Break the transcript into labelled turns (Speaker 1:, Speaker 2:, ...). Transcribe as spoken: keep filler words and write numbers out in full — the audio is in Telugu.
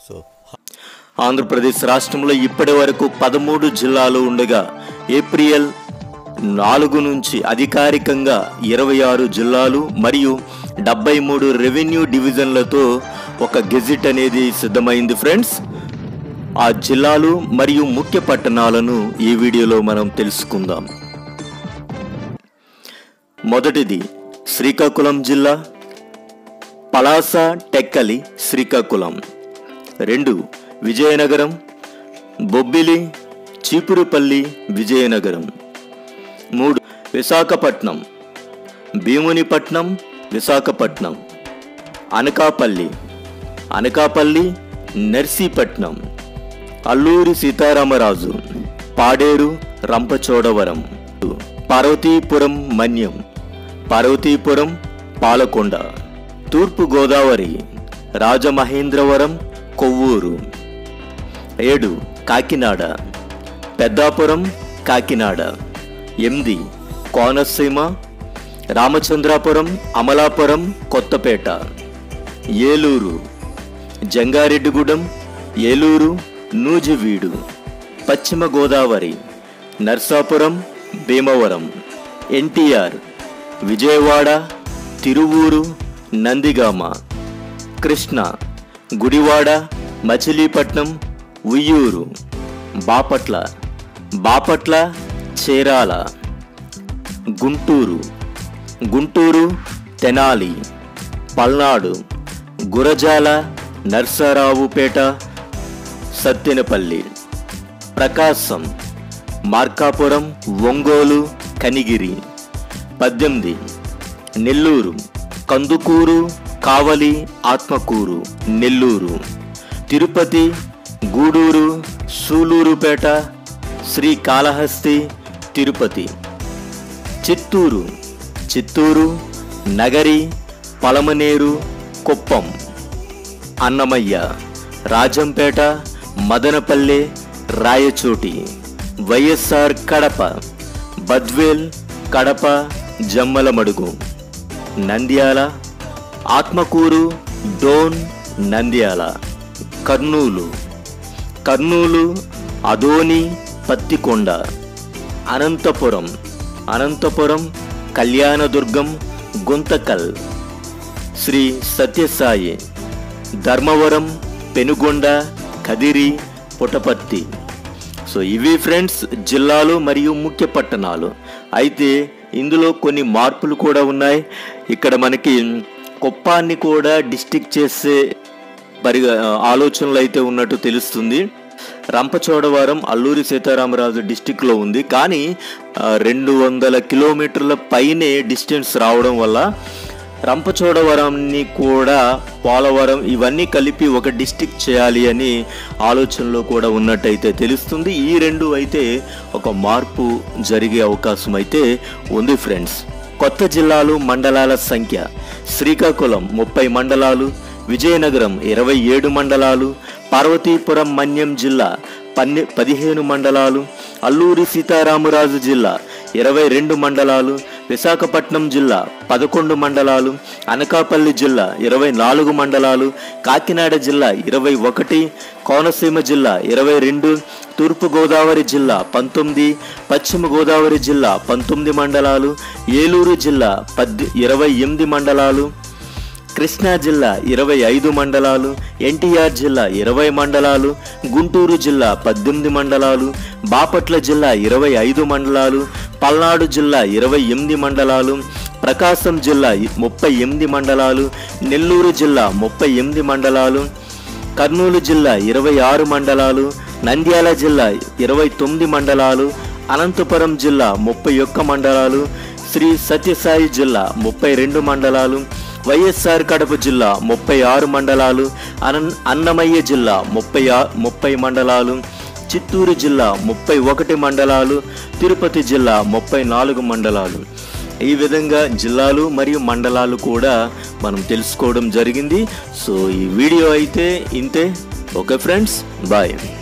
Speaker 1: సో ఆంధ్రప్రదేశ్ రాష్ట్రంలో ఇప్పటి వరకు పదమూడు జిల్లాలు ఉండగా ఏప్రిల్ నాలుగు నుంచి అధికారికంగా ఇరవై ఆరు జిల్లాలు మరియు డెబ్బై మూడు రెవెన్యూ డివిజన్లతో ఒక గెజిట్ అనేది సిద్ధమైంది ఫ్రెండ్స్. ఆ జిల్లాలు మరియు ముఖ్య పట్టణాలను ఈ వీడియోలో మనం తెలుసుకుందాం. మొదటిది శ్రీకాకుళం జిల్లా, పలాస టెక్కలి శ్రీకాకుళం. రెండు విజయనగరం, బొబ్బిలి చీపురుపల్లి విజయనగరం. మూడు విశాఖపట్నం, భీమునిపట్నం విశాఖపట్నం. అనకాపల్లి, అనకాపల్లి నర్సీపట్నం. అల్లూరి సీతారామరాజు, పాడేరు రంపచోడవరం. పార్వతీపురం మన్యం, పార్వతీపురం పాలకొండ. తూర్పు గోదావరి, రాజమహేంద్రవరం కొవ్వూరు. ఏడు కాకినాడ, పెద్దాపురం కాకినాడ. ఎనిమిది కోనసీమ, రామచంద్రాపురం అమలాపురం కొత్తపేట. ఏలూరు, జంగారెడ్డిగూడెం ఏలూరు నూజివీడు. పశ్చిమ గోదావరి, నర్సాపురం భీమవరం. ఎన్టీఆర్, విజయవాడ తిరువూరు నందిగామ. కృష్ణా, గుడివాడ మచిలీపట్నం ఉయ్యూరు. బాపట్ల, బాపట్ల చీరాల. గుంటూరు, గుంటూరు తెనాలి. పల్నాడు, గురజాల నర్సరావుపేట సత్తెనపల్లి. ప్రకాశం, మార్కాపురం ఒంగోలు కనిగిరి. పద్దెనిమిది నెల్లూరు, కందుకూరు కావలి ఆత్మకూరు నెల్లూరు. తిరుపతి, గూడూరు సూలూరుపేట శ్రీకాళహస్తి తిరుపతి. చిత్తూరు, చిత్తూరు నగరి పలమనేరు కుప్పం. అన్నమయ్య, రాజంపేట మదనపల్లె రాయచోటి. వైఎస్ఆర్ కడప, బద్వేల్ కడప జమ్మలమడుగు. నంద్యాల, ఆత్మకూరు డోన్ నంద్యాల. కర్నూలు, కర్నూలు అదోని పత్తికొండ. అనంతపురం, అనంతపురం కళ్యాణదుర్గం గుంతకల్ శ్రీ సత్యసాయి. ధర్మవరం పెనుగొండ కదిరి పుటపర్తి. సో ఇవి ఫ్రెండ్స్ జిల్లాలు మరియు ముఖ్య పట్టణాలు. అయితే ఇందులో కొన్ని మార్పులు కూడా ఉన్నాయి. ఇక్కడ మనకి కుప్పాన్ని కూడా డిస్టిక్ చేసే పరి ఆలోచనలు అయితే ఉన్నట్టు తెలుస్తుంది. రంపచోడవరం అల్లూరి సీతారామరాజు డిస్టిక్లో ఉంది, కానీ రెండు వందల కిలోమీటర్ల పైనే డిస్టెన్స్ రావడం వల్ల రంపచోడవరాన్ని కూడా పోలవరం ఇవన్నీ కలిపి ఒక డిస్టిక్ చేయాలి అని ఆలోచనలో కూడా ఉన్నట్టయితే తెలుస్తుంది. ఈ రెండు అయితే ఒక మార్పు జరిగే అవకాశం అయితే ఉంది ఫ్రెండ్స్. కొత్త జిల్లాలు మండలాల సంఖ్య: శ్రీకాకుళం ముప్పై మండలాలు, విజయనగరం ఇరవై ఏడు మండలాలు, పార్వతీపురం మన్యం జిల్లా పన్నె పదిహేను మండలాలు, అల్లూరి సీతారామరాజు జిల్లా ఇరవై రెండు మండలాలు, విశాఖపట్నం జిల్లా పదకొండు మండలాలు, అనకాపల్లి జిల్లా ఇరవై నాలుగు మండలాలు, కాకినాడ జిల్లా ఇరవై ఒకటి, కోనసీమ జిల్లా ఇరవై రెండు, తూర్పుగోదావరి జిల్లా పంతొమ్మిది, పశ్చిమ గోదావరి జిల్లా పంతొమ్మిది మండలాలు, ఏలూరు జిల్లా పద్ ఇరవై ఎనిమిది మండలాలు, కృష్ణా జిల్లా ఇరవై ఐదు మండలాలు, ఎన్టీఆర్ జిల్లా ఇరవై మండలాలు, గుంటూరు జిల్లా పద్దెనిమిది మండలాలు, బాపట్ల జిల్లా ఇరవై ఐదు మండలాలు, పల్నాడు జిల్లా ఇరవై ఎనిమిది మండలాలు, ప్రకాశం జిల్లా ముప్పై ఎనిమిది మండలాలు, నెల్లూరు జిల్లా ముప్పై ఎనిమిది మండలాలు, కర్నూలు జిల్లా ఇరవై ఆరు మండలాలు, నంద్యాల జిల్లా ఇరవై తొమ్మిది మండలాలు, అనంతపురం జిల్లా ముప్పై ఒక్క మండలాలు, శ్రీ సత్యసాయి జిల్లా ముప్పై రెండు మండలాలు, వైఎస్ఆర్ కడప జిల్లా ముప్పై ఆరు మండలాలు, అన్ అన్నమయ్య జిల్లా ముప్పై ముప్పై మండలాలు, చిత్తూరు జిల్లా ముప్పై ఒకటి మండలాలు, తిరుపతి జిల్లా ముప్పై నాలుగు మండలాలు. ఈ విధంగా జిల్లాలు మరియు మండలాలు కూడా మనం తెలుసుకోవడం జరిగింది. సో ఈ వీడియో అయితే ఇంతే. Okay friends, bye.